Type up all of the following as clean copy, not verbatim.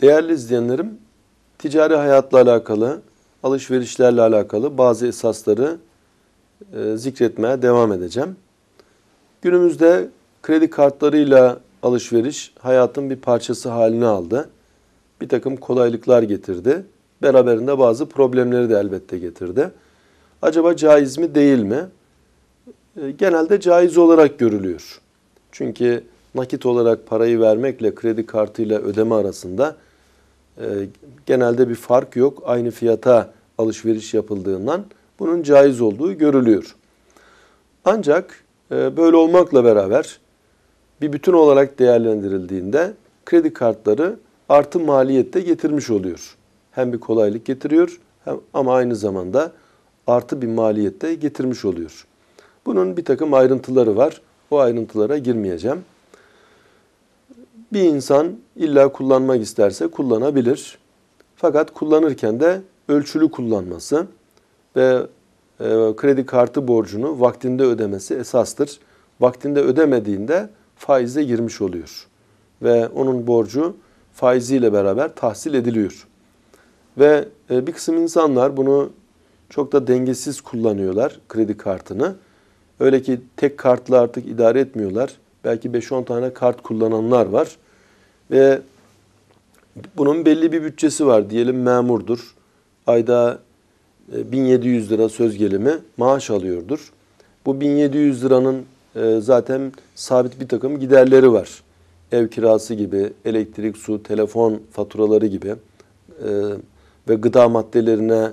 Değerli izleyenlerim, ticari hayatla alakalı, alışverişlerle alakalı bazı esasları zikretmeye devam edeceğim. Günümüzde kredi kartlarıyla alışveriş hayatın bir parçası haline aldı. Bir takım kolaylıklar getirdi. Beraberinde bazı problemleri de elbette getirdi. Acaba caiz mi değil mi? Genelde caiz olarak görülüyor. Çünkü nakit olarak parayı vermekle kredi kartıyla ödeme arasında genelde bir fark yok. Aynı fiyata alışveriş yapıldığından bunun caiz olduğu görülüyor. Ancak böyle olmakla beraber bir bütün olarak değerlendirildiğinde kredi kartları artı maliyette getirmiş oluyor. Hem bir kolaylık getiriyor ama aynı zamanda artı bir maliyette getirmiş oluyor. Bunun bir takım ayrıntıları var. O ayrıntılara girmeyeceğim. Bir insan illa kullanmak isterse kullanabilir. Fakat kullanırken de ölçülü kullanması ve kredi kartı borcunu vaktinde ödemesi esastır. Vaktinde ödemediğinde faize girmiş oluyor. Ve onun borcu faiziyle beraber tahsil ediliyor. Ve bir kısım insanlar bunu çok da dengesiz kullanıyorlar kredi kartını. Öyle ki tek kartla artık idare etmiyorlar. Belki 5-10 tane kart kullananlar var. Ve bunun belli bir bütçesi var. Diyelim memurdur. Ayda 1700 lira söz gelimi maaş alıyordur. Bu 1700 liranın zaten sabit bir takım giderleri var. Ev kirası gibi, elektrik, su, telefon faturaları gibi ve gıda maddelerine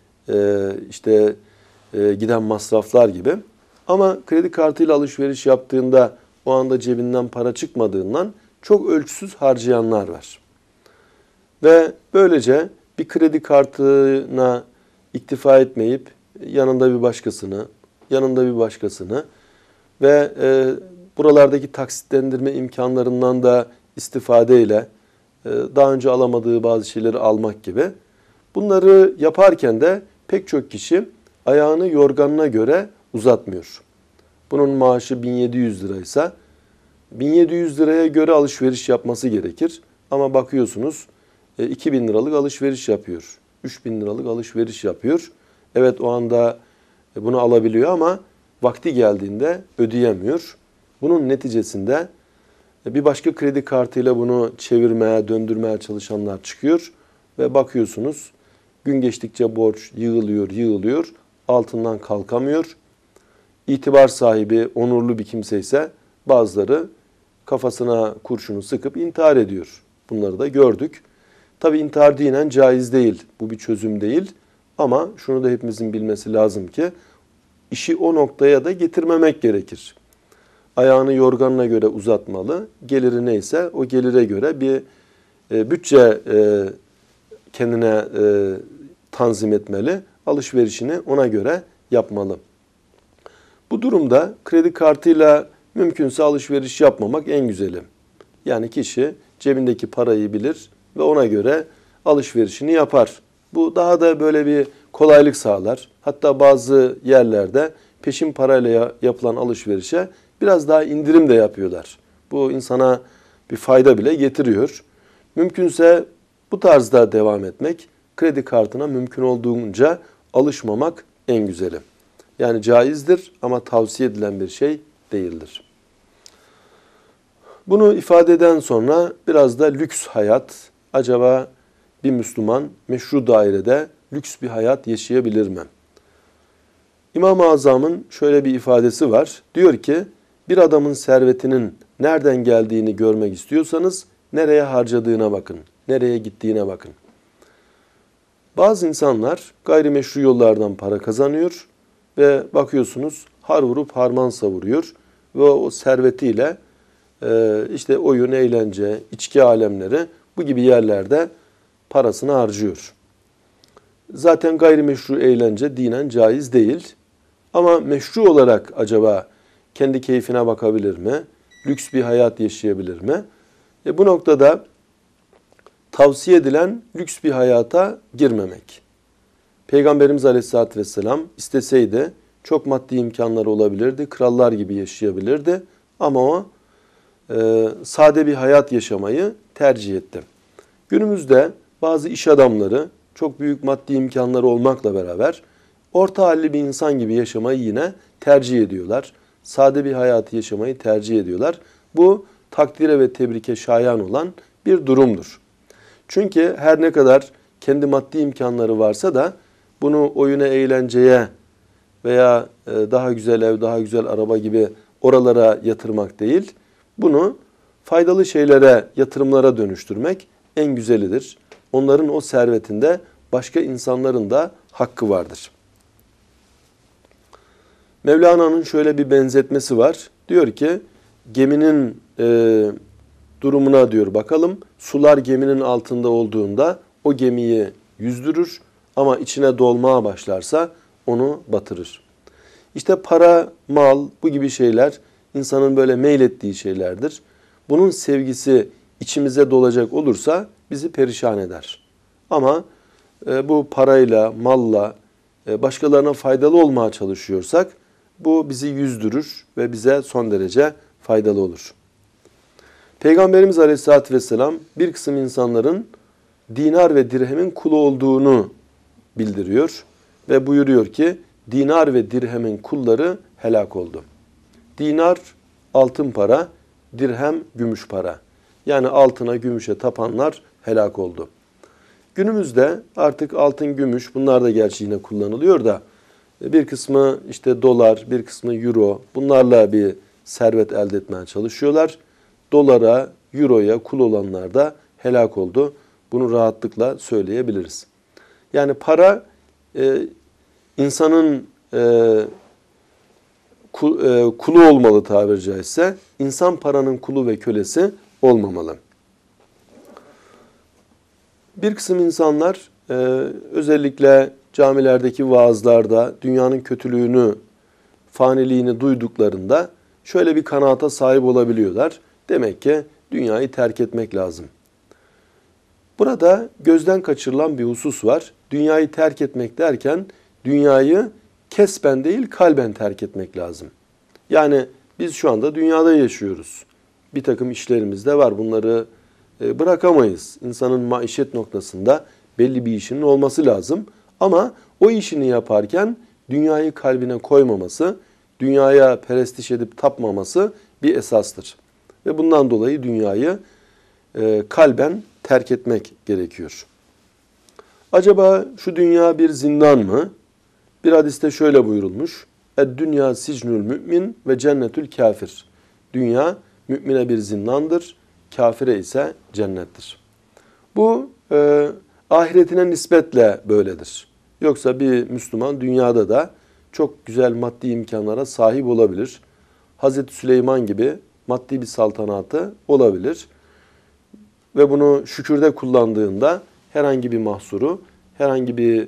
giden masraflar gibi. Ama kredi kartıyla alışveriş yaptığında o anda cebinden para çıkmadığından çok ölçüsüz harcayanlar var. Ve böylece bir kredi kartına iktifa etmeyip yanında bir başkasını ve buralardaki taksitlendirme imkanlarından da istifadeyle daha önce alamadığı bazı şeyleri almak gibi. Bunları yaparken de pek çok kişi ayağını yorganına göre uzatmıyor. Bunun maaşı 1700 liraysa 1700 liraya göre alışveriş yapması gerekir. Ama bakıyorsunuz 2000 liralık alışveriş yapıyor. 3000 liralık alışveriş yapıyor. Evet o anda bunu alabiliyor ama vakti geldiğinde ödeyemiyor. Bunun neticesinde bir başka kredi kartıyla bunu çevirmeye, döndürmeye çalışanlar çıkıyor. Ve bakıyorsunuz gün geçtikçe borç yığılıyor, altından kalkamıyor. İtibar sahibi, onurlu bir kimse ise bazıları kafasına kurşunu sıkıp intihar ediyor. Bunları da gördük. Tabi intihar dinen caiz değil. Bu bir çözüm değil. Ama şunu da hepimizin bilmesi lazım ki işi o noktaya da getirmemek gerekir. Ayağını yorganına göre uzatmalı. Geliri neyse o gelire göre bir bütçe kendine tanzim etmeli. Alışverişini ona göre yapmalı. Bu durumda kredi kartıyla mümkünse alışveriş yapmamak en güzeli. Yani kişi cebindeki parayı bilir ve ona göre alışverişini yapar. Bu daha da böyle bir kolaylık sağlar. Hatta bazı yerlerde peşin parayla yapılan alışverişe biraz daha indirim de yapıyorlar. Bu insana bir fayda bile getiriyor. Mümkünse bu tarzda devam etmek, kredi kartına mümkün olduğunca alışmamak en güzeli. Yani caizdir ama tavsiye edilen bir şey değildir. Bunu ifade eden sonra biraz da lüks hayat. Acaba bir Müslüman meşru dairede lüks bir hayat yaşayabilir mi? İmam-ı Azam'ın şöyle bir ifadesi var. Diyor ki bir adamın servetinin nereden geldiğini görmek istiyorsanız nereye harcadığına bakın, nereye gittiğine bakın. Bazı insanlar gayrimeşru yollardan para kazanıyor ve bakıyorsunuz har vurup harman savuruyor ve o servetiyle oyun, eğlence, içki alemleri bu gibi yerlerde parasını harcıyor. Zaten gayrimeşru eğlence dinen caiz değil. Ama meşru olarak acaba kendi keyfine bakabilir mi? Lüks bir hayat yaşayabilir mi? Bu noktada tavsiye edilen lüks bir hayata girmemek. Peygamberimiz Aleyhisselatü Vesselam isteseydi çok maddi imkanları olabilirdi, krallar gibi yaşayabilirdi. Ama o sade bir hayat yaşamayı tercih etti. Günümüzde bazı iş adamları çok büyük maddi imkanları olmakla beraber orta halli bir insan gibi yaşamayı yine tercih ediyorlar. Sade bir hayatı yaşamayı tercih ediyorlar. Bu takdire ve tebrike şayan olan bir durumdur. Çünkü her ne kadar kendi maddi imkanları varsa da bunu oyuna, eğlenceye veya daha güzel ev, daha güzel araba gibi oralara yatırmak değil, bunu faydalı şeylere, yatırımlara dönüştürmek en güzelidir. Onların o servetinde başka insanların da hakkı vardır. Mevlana'nın şöyle bir benzetmesi var. Diyor ki geminin durumuna diyor bakalım. Sular geminin altında olduğunda o gemiyi yüzdürür ama içine dolmaya başlarsa onu batırır. İşte para, mal bu gibi şeyler insanın böyle meylettiği şeylerdir. Bunun sevgisi içimize dolacak olursa bizi perişan eder. Ama bu parayla, malla başkalarına faydalı olmaya çalışıyorsak bu bizi yüzdürür ve bize son derece faydalı olur. Peygamberimiz Aleyhisselatü Vesselam bir kısım insanların dinar ve dirhemin kulu olduğunu bildiriyor ve buyuruyor ki dinar ve dirhemin kulları helak oldu. Dinar altın para, dirhem gümüş para. Yani altına, gümüşe tapanlar helak oldu. Günümüzde artık altın, gümüş bunlar da gerçi yine kullanılıyor da bir kısmı işte dolar, bir kısmı euro bunlarla bir servet elde etmeye çalışıyorlar. Dolara, euroya kul olanlar da helak oldu. Bunu rahatlıkla söyleyebiliriz. Yani para insanın kulu olmalı tabiri caizse. İnsan paranın kulu ve kölesi olmamalı. Bir kısım insanlar özellikle camilerdeki vaazlarda dünyanın kötülüğünü, faniliğini duyduklarında şöyle bir kanaata sahip olabiliyorlar. Demek ki dünyayı terk etmek lazım. Burada gözden kaçırılan bir husus var. Dünyayı terk etmek derken dünyayı kesben değil kalben terk etmek lazım. Yani biz şu anda dünyada yaşıyoruz. Bir takım işlerimiz de var. Bunları bırakamayız. İnsanın maişet noktasında belli bir işinin olması lazım. Ama o işini yaparken dünyayı kalbine koymaması, dünyaya perestiş edip tapmaması bir esastır. Ve bundan dolayı dünyayı kalben terk etmek gerekiyor. Acaba şu dünya bir zindan mı? Bir hadiste şöyle buyurulmuş. Dünya sicnül mümin ve cennetül kafir. Dünya mümine bir zindandır, kafire ise cennettir. Bu ahiretine nispetle böyledir. Yoksa bir Müslüman dünyada da çok güzel maddi imkanlara sahip olabilir. Hazreti Süleyman gibi maddi bir saltanatı olabilir. Ve bunu şükürde kullandığında herhangi bir mahsuru, herhangi bir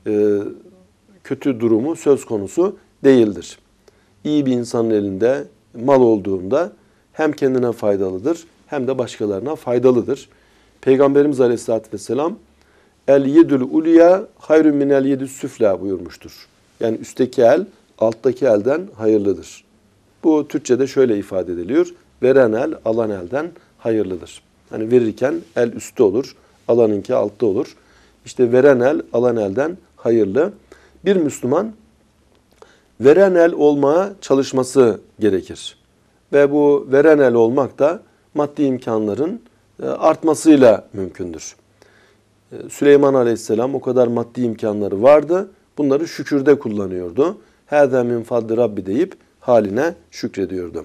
kötü durumu söz konusu değildir. İyi bir insanın elinde mal olduğunda hem kendine faydalıdır hem de başkalarına faydalıdır. Peygamberimiz Aleyhisselatü Vesselam el yedül ulya hayrun minel yedüs süfla buyurmuştur. Yani üstteki el alttaki elden hayırlıdır. Bu Türkçe'de şöyle ifade ediliyor. Veren el alan elden hayırlıdır. Hani verirken el üstte olur, alanınki altta olur. İşte veren el alan elden hayırlı. Bir Müslüman veren el olmaya çalışması gerekir. Ve bu veren el olmak da maddi imkanların artmasıyla mümkündür. Süleyman Aleyhisselam o kadar maddi imkanları vardı. Bunları şükürde kullanıyordu. Hâzâ min fadli Rabbi deyip haline şükrediyordu.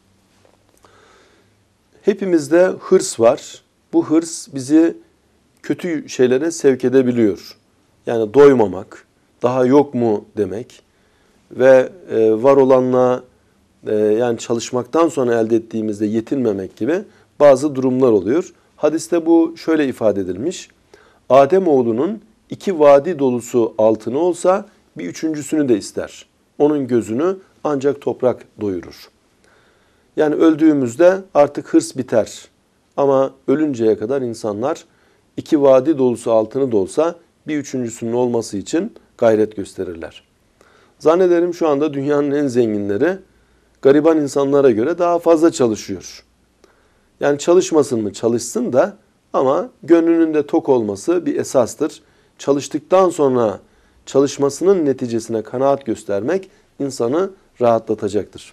Hepimizde hırs var. Bu hırs bizi kötü şeylere sevk edebiliyor. Yani doymamak, daha yok mu demek ve var olanla yani çalışmaktan sonra elde ettiğimizde yetinmemek gibi bazı durumlar oluyor. Hadiste bu şöyle ifade edilmiş. Ademoğlunun 2 vadi dolusu altını olsa bir üçüncüsünü de ister. Onun gözünü ancak toprak doyurur. Yani öldüğümüzde artık hırs biter. Ama ölünceye kadar insanlar 2 vadi dolusu altını da olsa bir üçüncüsünün olması için gayret gösterirler. Zannederim şu anda dünyanın en zenginleri gariban insanlara göre daha fazla çalışıyor. Yani çalışmasın mı çalışsın da Ama gönlünün de tok olması bir esastır. Çalıştıktan sonra çalışmasının neticesine kanaat göstermek insanı rahatlatacaktır.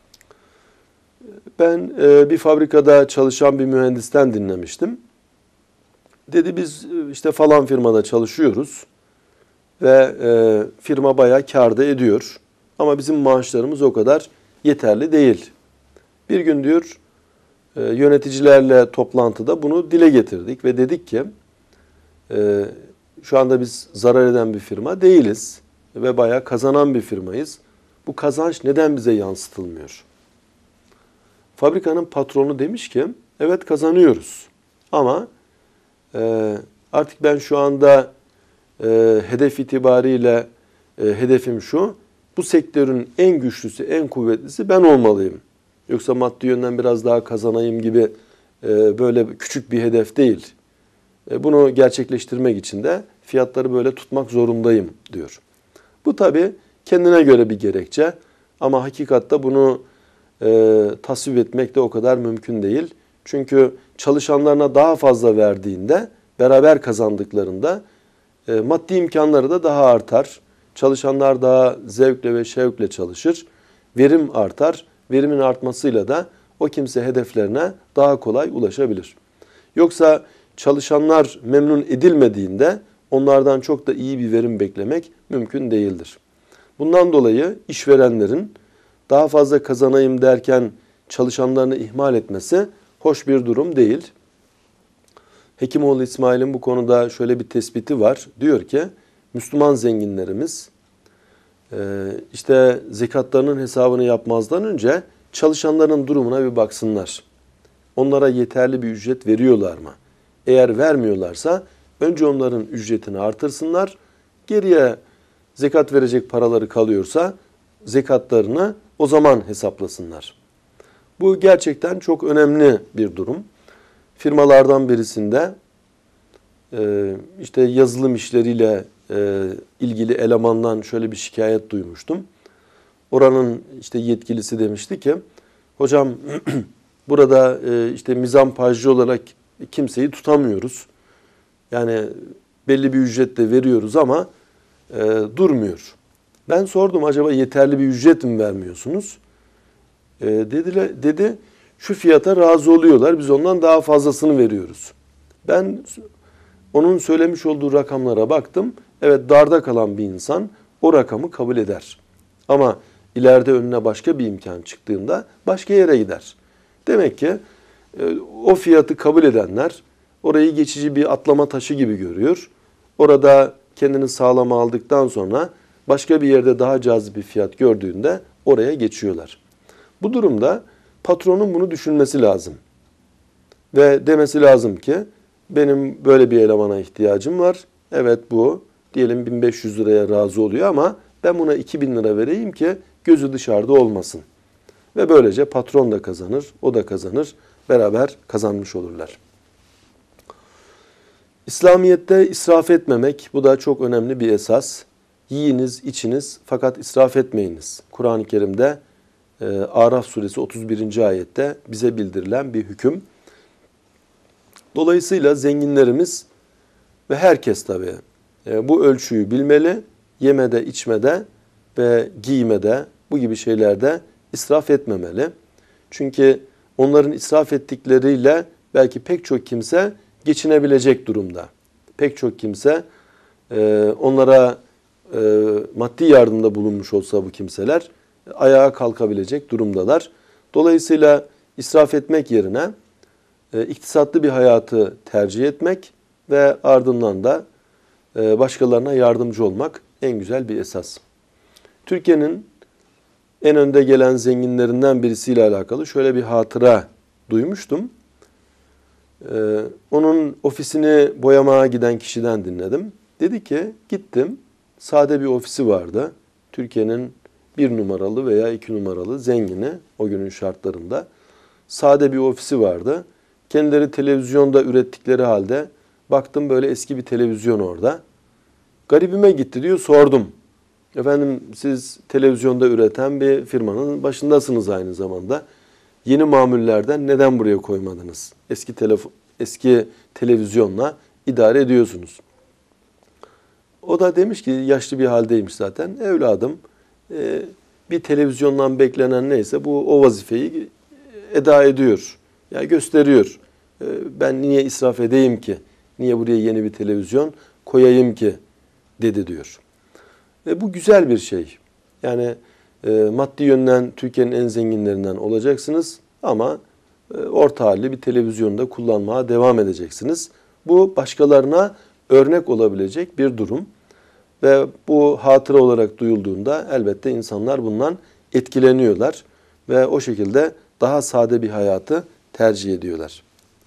Ben bir fabrikada çalışan bir mühendisten dinlemiştim. Dedi biz işte falan firmada çalışıyoruz ve firma bayağı kâr da ediyor. Ama bizim maaşlarımız o kadar yeterli değil. Bir gün diyor yöneticilerle toplantıda bunu dile getirdik ve dedik ki şu anda biz zarar eden bir firma değiliz ve bayağı kazanan bir firmayız. Bu kazanç neden bize yansıtılmıyor? Fabrikanın patronu demiş ki evet kazanıyoruz ama artık ben şu anda hedef itibariyle hedefim şu, bu sektörün en güçlüsü, en kuvvetlisi ben olmalıyım. Yoksa maddi yönden biraz daha kazanayım gibi böyle küçük bir hedef değil. Bunu gerçekleştirmek için de fiyatları böyle tutmak zorundayım diyor. Bu tabii kendine göre bir gerekçe ama hakikatte bunu tasvip etmek de o kadar mümkün değil. Çünkü çalışanlarına daha fazla verdiğinde, beraber kazandıklarında maddi imkanları da daha artar. Çalışanlar daha zevkle ve şevkle çalışır. Verim artar. Verimin artmasıyla da o kimse hedeflerine daha kolay ulaşabilir. Yoksa çalışanlar memnun edilmediğinde onlardan çok da iyi bir verim beklemek mümkün değildir. Bundan dolayı işverenlerin daha fazla kazanayım derken çalışanlarını ihmal etmesi hoş bir durum değil. Hekimoğlu İsmail'in bu konuda şöyle bir tespiti var. Diyor ki Müslüman zenginlerimiz işte zekatlarının hesabını yapmazdan önce çalışanların durumuna bir baksınlar. Onlara yeterli bir ücret veriyorlar mı? Eğer vermiyorlarsa önce onların ücretini artırsınlar. Geriye zekat verecek paraları kalıyorsa zekatlarını o zaman hesaplasınlar. Bu gerçekten çok önemli bir durum. Firmalardan birisinde işte yazılım işleriyle ilgili elemandan şöyle bir şikayet duymuştum. Oranın işte yetkilisi demişti ki, hocam burada işte mizampajcı olarak kimseyi tutamıyoruz. Yani belli bir ücretle veriyoruz ama durmuyor. Ben sordum acaba yeterli bir ücret mi vermiyorsunuz? Dedi şu fiyata razı oluyorlar, biz ondan daha fazlasını veriyoruz. Ben onun söylemiş olduğu rakamlara baktım. Evet, darda kalan bir insan o rakamı kabul eder. Ama ileride önüne başka bir imkan çıktığında başka yere gider. Demek ki o fiyatı kabul edenler orayı geçici bir atlama taşı gibi görüyor. Orada kendini sağlama aldıktan sonra başka bir yerde daha cazip bir fiyat gördüğünde oraya geçiyorlar. Bu durumda patronun bunu düşünmesi lazım. Ve demesi lazım ki benim böyle bir elemana ihtiyacım var. Evet, bu diyelim 1500 liraya razı oluyor ama ben buna 2000 lira vereyim ki gözü dışarıda olmasın. Ve böylece patron da kazanır, o da kazanır. Beraber kazanmış olurlar. İslamiyet'te israf etmemek, bu da çok önemli bir esas. Yiyiniz, içiniz fakat israf etmeyiniz. Kur'an-ı Kerim'de Araf suresi 31. ayette bize bildirilen bir hüküm. Dolayısıyla zenginlerimiz ve herkes tabii bu ölçüyü bilmeli. Yemede, içmede ve giymede, bu gibi şeylerde israf etmemeli. Çünkü onların israf ettikleriyle belki pek çok kimse geçinebilecek durumda. Pek çok kimse onlara maddi yardımda bulunmuş olsa bu kimseler ayağa kalkabilecek durumdalar. Dolayısıyla israf etmek yerine iktisatlı bir hayatı tercih etmek ve ardından da başkalarına yardımcı olmak en güzel bir esas. Türkiye'nin en önde gelen zenginlerinden birisiyle alakalı şöyle bir hatıra duymuştum. Onun ofisini boyamaya giden kişiden dinledim. Dedi ki gittim, sade bir ofisi vardı. Türkiye'nin 1 numaralı veya 2 numaralı zengini o günün şartlarında. Sade bir ofisi vardı. Kendileri televizyonda ürettikleri halde baktım böyle eski bir televizyon orada. Garibime gitti diyor, sordum. Efendim siz televizyonda üreten bir firmanın başındasınız aynı zamanda. Yeni mamullerden neden buraya koymadınız? Eski eski televizyonla idare ediyorsunuz. O da demiş ki, yaşlı bir haldeymiş zaten. Evladım, bir televizyondan beklenen neyse o vazifeyi eda ediyor. Yani gösteriyor. Ben niye israf edeyim ki? Niye buraya yeni bir televizyon koyayım ki? Dedi diyor. Bu güzel bir şey. Yani maddi yönden Türkiye'nin en zenginlerinden olacaksınız ama orta halli bir televizyonda kullanmaya devam edeceksiniz. Bu başkalarına örnek olabilecek bir durum. Ve bu hatıra olarak duyulduğunda elbette insanlar bundan etkileniyorlar ve o şekilde daha sade bir hayatı tercih ediyorlar.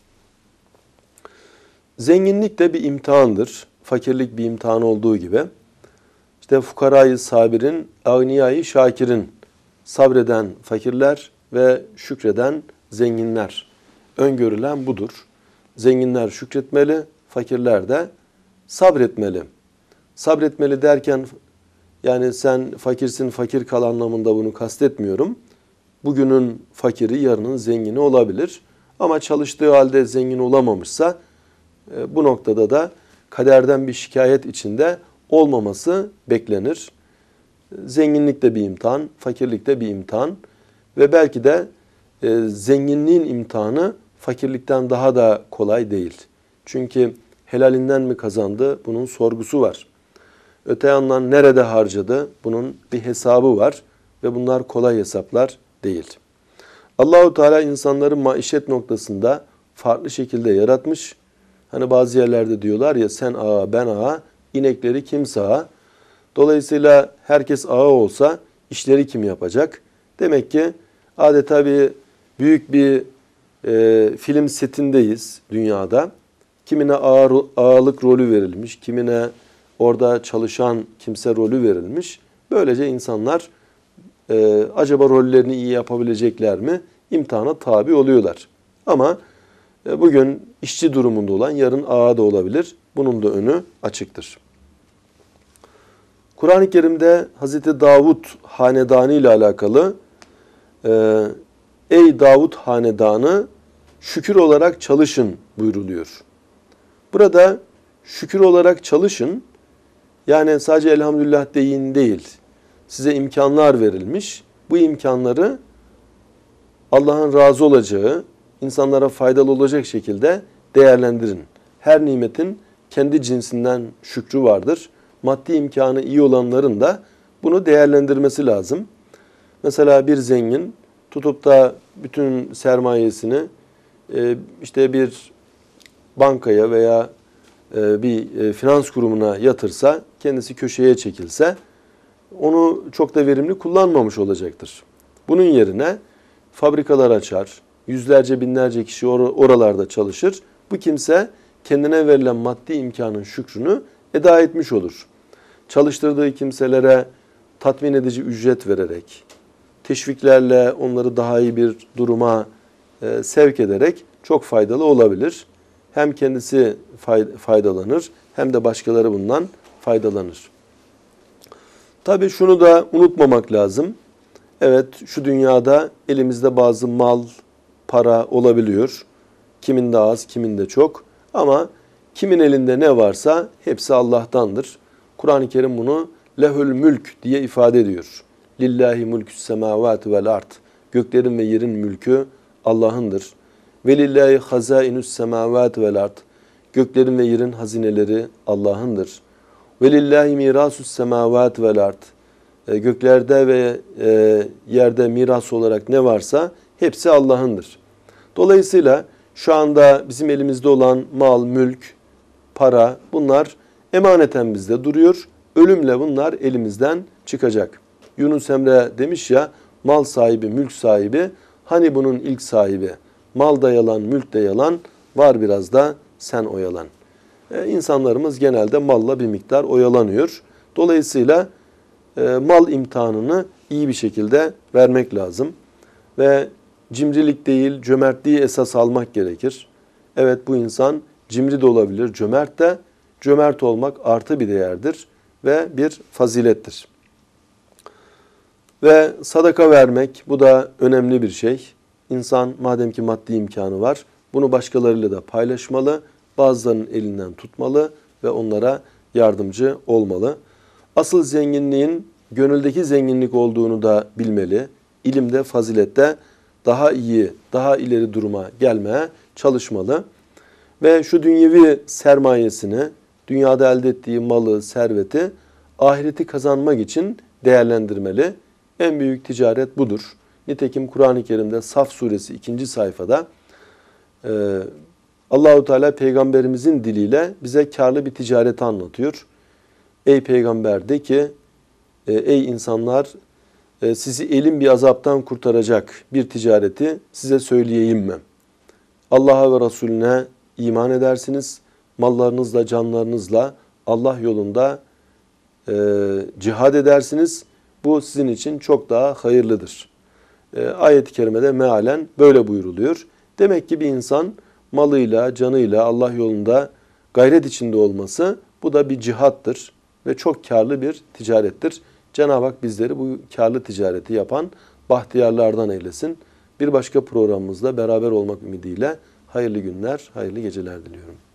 Zenginlik de bir imtihandır. Fakirlik bir imtihan olduğu gibi. İşte fukarayı sabirin, ağniyayı şakirin, sabreden fakirler ve şükreden zenginler. Öngörülen budur. Zenginler şükretmeli, fakirler de sabretmeli. Sabretmeli derken yani sen fakirsin, fakir kal anlamında bunu kastetmiyorum. Bugünün fakiri yarının zengini olabilir. Ama çalıştığı halde zengin olamamışsa bu noktada da kaderden bir şikayet içinde olmaması beklenir. Zenginlik de bir imtihan, fakirlik de bir imtihan ve belki de zenginliğin imtihanı fakirlikten daha da kolay değil. Çünkü helalinden mi kazandı? Bunun sorgusu var. Öte yandan nerede harcadı? Bunun bir hesabı var ve bunlar kolay hesaplar değil. Allahu Teala insanları maişet noktasında farklı şekilde yaratmış. Hani bazı yerlerde diyorlar ya, sen ağa ben ağa, inekleri kim sağa? Dolayısıyla herkes ağa olsa işleri kim yapacak? Demek ki adeta büyük bir film setindeyiz dünyada. Kimine ağalık rolü verilmiş, kimine orada çalışan kimse rolü verilmiş. Böylece insanlar acaba rollerini iyi yapabilecekler mi? İmtihana tabi oluyorlar. Ama bugün işçi durumunda olan yarın ağa da olabilir. Bunun da önü açıktır. Kur'an-ı Kerim'de Hazreti Davud hanedanı ile alakalı ey Davud hanedanı şükür olarak çalışın buyruluyor. Burada şükür olarak çalışın, yani sadece elhamdülillah deyin değil. Size imkanlar verilmiş. Bu imkanları Allah'ın razı olacağı, insanlara faydalı olacak şekilde değerlendirin. Her nimetin kendi cinsinden şükrü vardır. Maddi imkanı iyi olanların da bunu değerlendirmesi lazım. Mesela bir zengin tutup da bütün sermayesini işte bir bankaya veya bir finans kurumuna yatırsa, kendisi köşeye çekilse onu çok da verimli kullanmamış olacaktır. Bunun yerine fabrikalar açar, yüzlerce binlerce kişi oralarda çalışır. Bu kimse kendine verilen maddi imkanın şükrünü eda etmiş olur. Çalıştırdığı kimselere tatmin edici ücret vererek, teşviklerle onları daha iyi bir duruma sevk ederek çok faydalı olabilir. Hem kendisi faydalanır hem de başkaları bundan faydalanır. Tabii şunu da unutmamak lazım. Evet, şu dünyada elimizde bazı mal, para olabiliyor. Kiminde az, kiminde çok. Ama kimin elinde ne varsa hepsi Allah'tandır. Kur'an-ı Kerim bunu lehül mülk diye ifade ediyor. Lillahi mulkü's semavati vel ard. Göklerin ve yerin mülkü Allah'ındır. Ve lillahi hazainus semavati vel ard. Göklerin ve yerin hazineleri Allah'ındır. Ve lillahi mirasus semavati vel ard. Göklerde ve yerde miras olarak ne varsa hepsi Allah'ındır. Dolayısıyla şu anda bizim elimizde olan mal, mülk, para, bunlar emaneten bizde duruyor. Ölümle bunlar elimizden çıkacak. Yunus Emre demiş ya, mal sahibi, mülk sahibi, hani bunun ilk sahibi? Mal da yalan, mülk de yalan, var biraz da sen oyalan. İnsanlarımız genelde malla bir miktar oyalanıyor. Dolayısıyla mal imtihanını iyi bir şekilde vermek lazım. Ve cimrilik değil, cömertliği esas almak gerekir. Evet, bu insan cimri de olabilir, cömert de. Cömert olmak artı bir değerdir ve bir fazilettir. Ve sadaka vermek, bu da önemli bir şey. İnsan madem ki maddi imkanı var, bunu başkalarıyla da paylaşmalı, bazılarının elinden tutmalı ve onlara yardımcı olmalı. Asıl zenginliğin gönüldeki zenginlik olduğunu da bilmeli. İlimde, fazilette daha iyi, daha ileri duruma gelmeye çalışmalı. Ve şu dünyevi sermayesini, dünyada elde ettiği malı, serveti, ahireti kazanmak için değerlendirmeli. En büyük ticaret budur. Nitekim Kur'an-ı Kerim'de Saf suresi 2. sayfada Allahu Teala peygamberimizin diliyle bize karlı bir ticareti anlatıyor. Ey peygamber de ki, ey insanlar, sizi elin bir azaptan kurtaracak bir ticareti size söyleyeyim mi? Allah'a ve Resulüne iman edersiniz. Mallarınızla, canlarınızla Allah yolunda cihad edersiniz. Bu sizin için çok daha hayırlıdır. Ayet-i kerimede mealen böyle buyruluyor. Demek ki bir insan malıyla, canıyla Allah yolunda gayret içinde olması, bu da bir cihattır ve çok karlı bir ticarettir. Cenab-ı Hak bizleri bu karlı ticareti yapan bahtiyarlardan eylesin. Bir başka programımızda beraber olmak ümidiyle hayırlı günler, hayırlı geceler diliyorum.